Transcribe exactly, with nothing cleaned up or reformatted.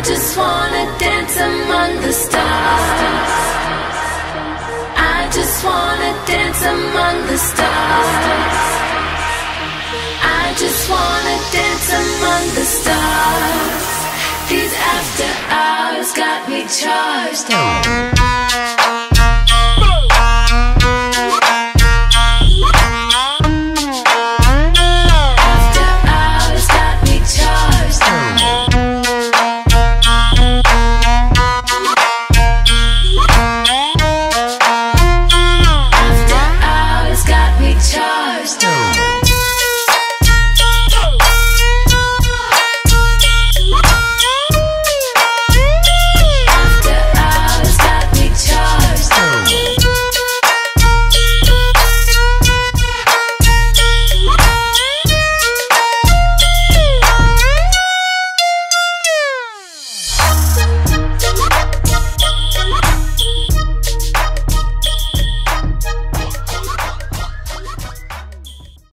just wanna dance among the stars. I just wanna dance among the stars. I just wanna dance among the stars. These after hours got me charged.